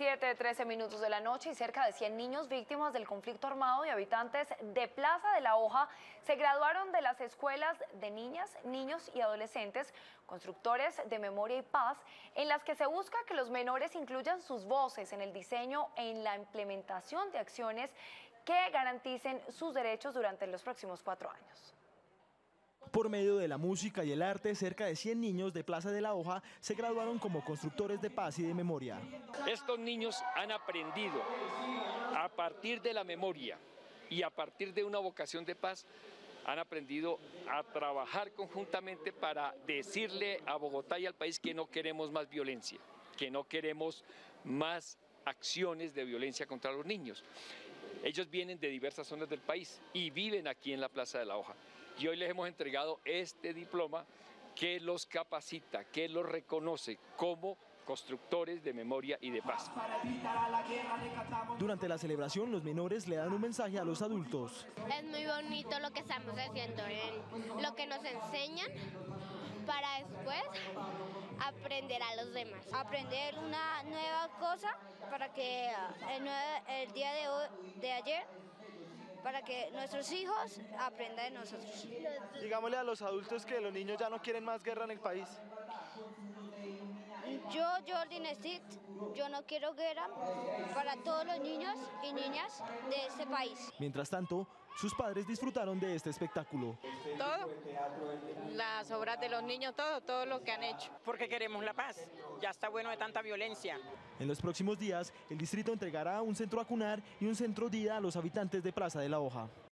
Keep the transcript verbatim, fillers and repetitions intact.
siete, trece minutos de la noche y cerca de cien niños víctimas del conflicto armado y habitantes de Plaza de la Hoja se graduaron de las escuelas de niñas, niños y adolescentes, constructores de memoria y paz, en las que se busca que los menores incluyan sus voces en el diseño e en la implementación de acciones que garanticen sus derechos durante los próximos cuatro años. Por medio de la música y el arte, cerca de cien niños de Plaza de la Hoja se graduaron como constructores de paz y de memoria. Estos niños han aprendido a partir de la memoria y a partir de una vocación de paz, han aprendido a trabajar conjuntamente para decirle a Bogotá y al país que no queremos más violencia, que no queremos más acciones de violencia contra los niños. Ellos vienen de diversas zonas del país y viven aquí en la Plaza de la Hoja. Y hoy les hemos entregado este diploma que los capacita, que los reconoce como constructores de memoria y de paz. Durante la celebración, los menores le dan un mensaje a los adultos. Es muy bonito lo que estamos haciendo, lo que nos enseñan para después aprender a los demás. Aprender una nueva cosa para que el, el día de, hoy, de ayer para que nuestros hijos aprendan de nosotros. Digámosle a los adultos que los niños ya no quieren más guerra en el país. Yo, Jordi Nestit, yo no quiero guerra para todos los niños y niñas de este país. Mientras tanto, sus padres disfrutaron de este espectáculo. Todo, las obras de los niños, todo, todo lo que han hecho. Porque queremos la paz, ya está bueno de tanta violencia. En los próximos días, el distrito entregará un centro acunar y un centro día a los habitantes de Plaza de la Hoja.